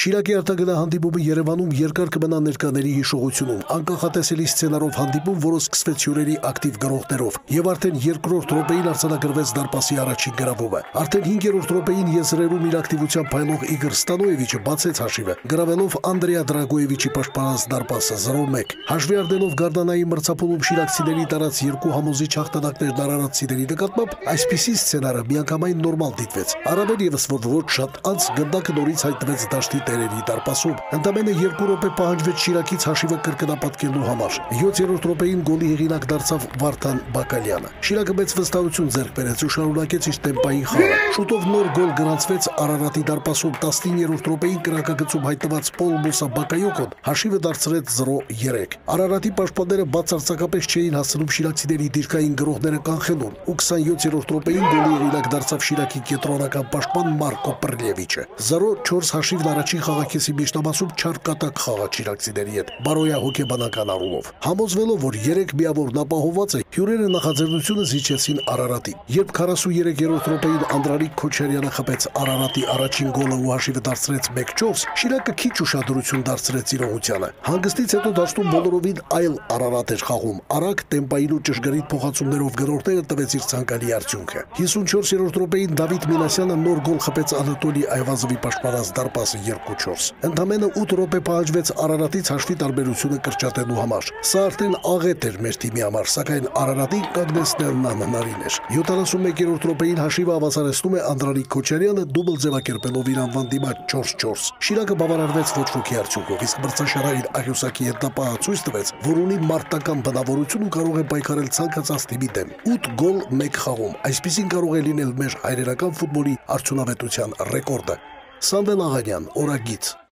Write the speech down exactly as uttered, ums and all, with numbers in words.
Շիրակի արտագնա հանդիպումը Երևանում երկար կմնա ներկաների հիշողությունում, անկախատեսելի սցենարով հանդիպում, որը սկսվեց հյուրերի ակտիվ գրողներով, եւ արդեն երկրորդ րոպեին արձանագրվեց դարպասի առաջին գրավումը։ Արդեն հինգերորդ րոպեին եզրերում իր ակտիվությամբ փայլող Իգոր Ստանոևիչը բացեց հաշիվը, գրավելով Անդրեա Դրագոևիչի պաշտպանած դարպասը զրո մեկ։ Հաշվի առնելով Գարդանայի մրցափոլում շիրակցիների տարած երկու համոզիչ հաղթանակներն արարատցիների նկատմամբ, այսպիսի սցենարը միանգամայն նորմալ դիտվեց։ Առավել ևս, որ ոչ շատ անց գնդակը նորից հայտնվեց դաշտի տերերի դարպասում։ Ընդամենը երկու րոպե պահանջվեց Շիրակից հաշիվը կրկնապատկելու համար։ յոթերորդ րոպեին գոլի հեղինակ դարձավ Վարդան Բակալյանը։ Շիրակը մեծ վստահություն ձեռք բերեց ու շարունակեց իր տեմպային խաղը։ Շուտով նոր գոլ գրանցվեց Արարատի դարպասում տասնիններորդ րոպեին կրակագծում հայտնված Պոլ Մուսա Բակայոկոն հաշիվը դարձրեց զրո երեք։ Արարատի պաշտպանները բացարձակապես չէին հասցնում շիրակցիների դիրքային գրողները կանխելուն, ու քսանյոթերորդ րոպեին գոլի հեղինակ դարձավ Շիրակի կենտրոնական պաշտպան Մարկո Պռլևիչը։ զրո չորս հաշիվն առաջին խաղակեսի միջնամասում չարկատակ խաղաց շիրակցիների հետ, բարոյա հոգեբանական առումով։ Համոզվելով, որ երեք միավորն ապահովված է, հյուրերը նախաձեռնությունը զիջեցին Արարատին։ Երբ քառասուներեքերորդ րոպեին Անդրանիկ Քոչարյանը խփեց Արարատի առաջին գոլը ու հաշիվը դարձրեց մեկ չորս, Շիրակը քիչ ուշադրություն դարձրեց իրողությանը։ Հանգստից հետո դաշտում բոլորովին այլ Արարատ էր խաղում, արագ տեմպային ու ճշգրիտ փոխանցումներով գրողները տվեց իր ցանկալի արդյունքը։ հիսունչորսերորդ րոպեին Դավիթ Մինասյանը նոր գոլ խփեց Անատոլի Այվազովի պաշտպանած դարպասը երկու չորս։ Ընդամենը ութ րոպե պահանջվեց Արարատից հաշվի տարբերությունը կրճատելու համար։ Սա արդեն աղետ էր մեր թիմի համար, սակայն Արարատին կանգնեցնելն անհնարին էր։ յոթանասունմեկերորդ րոպեին հաշիվը ավասարեցնում է Անդրանիկ Քոչարյանը դուբլ ձևակերպելով իր անվան դիմաց չորս չորս։ Շիրակը բավարարվեց ոչ ոքի արդյունքով, իսկ մրցաշարային աղյուսակի հետապահը ցույց տվեց, որ ունի մարտական բնավորություն ու կարող է պայքարել ցանկացած թիմի դեմ։ ութ գոլ մեկ խաղում, այսպիսին կարող է լինել մեր հայրենական ֆուտբոլի արդյունավետության ռեկորդը։ Սամվել Աղանյան, Օրագիծ։